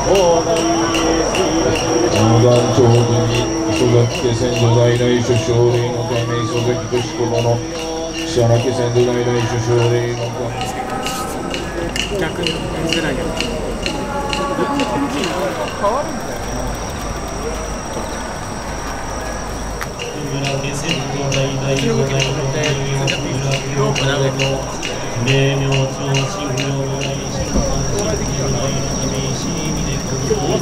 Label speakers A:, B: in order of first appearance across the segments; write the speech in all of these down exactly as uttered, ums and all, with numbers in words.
A: 長組磯崎家先祖代々諸将令のため磯崎敏子殿草原家先祖代々諸将令のため
B: 逆に見づらいよ。変わるんだよ。
C: 村家先祖代々五代の名名名長新名の大新官新名代のため石峰君の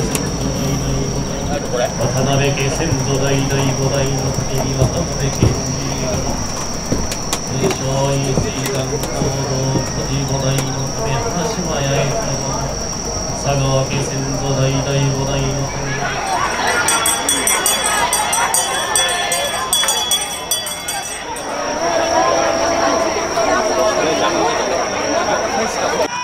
C: 渡辺家先祖代々五代のために渡辺家名称一水眼行動古事五代のため花島八重佐川家先祖代々五代のため
B: 確かに。